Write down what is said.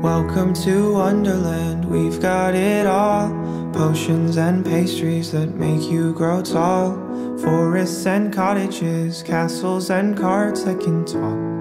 Welcome to Wonderland, we've got it all. Potions and pastries that make you grow tall. Forests and cottages, castles and carts that can talk.